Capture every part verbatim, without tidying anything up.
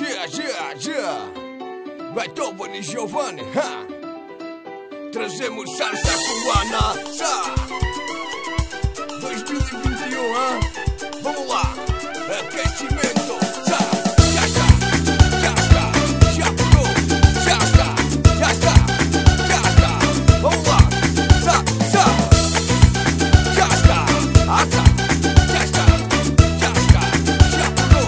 Yeah, yeah, yeah. Beethoven e Giovanni, ha. Trazemos salsa cubana, sa. dois mil e vinte e um, ha. Vamos lá, aquecimento, sa. Já está, já está, já pegou, já está, já está, já está. Vamos lá, sa, sa. Já está, assa, já está, já está, já pegou.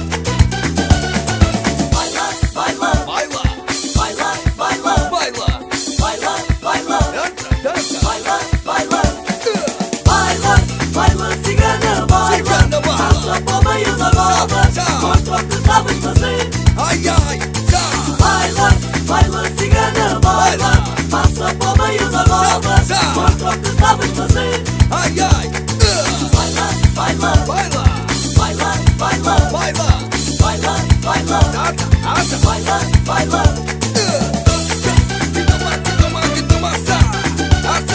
Baila, baila, Baila, baila, baila, baila, baila, baila, dança, dança. baila, baila, baila, baila, cigana, baila, Cigana, baila. passa para o meio da roda, Sa, sa. mostra o que sabes fazer. Ai, ai, sa. Baila, baila, cigana, baila, Baila. passa para o meio da roda, Sa, sa. mostra o que sabes fazer. Ai, ai, uh. Baila, baila, Baila, baila, baila, baila, baila, baila, dança, dança. baila, baila. Uh. Que toma, que toma, que toma, sa, assa.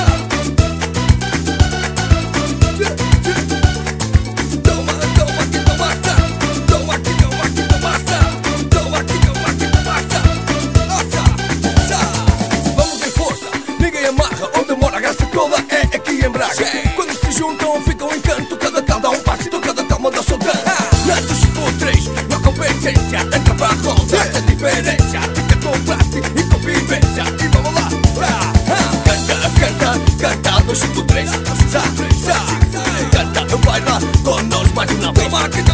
Tchê, tchê. Toma, toma, que toma, sa. Toma, que toma, que toma, sa. Toma, que toma, que toma, sa. Assa, sa. Vamos em força, ninguém amarra. Onde mora a graça toda é aqui em Braga. Quando se juntam ficam em canto. Cada tal dá um passito, cada tal manda soltar. Na dos cinco três, na competência entra pra ronda. Essa diferença fica com classe e convivência. E vamos lá, pra, ah. Canta, canta, canta dos cinco três. Sa, sa, canta, baila com nós mais uma vez. Toma que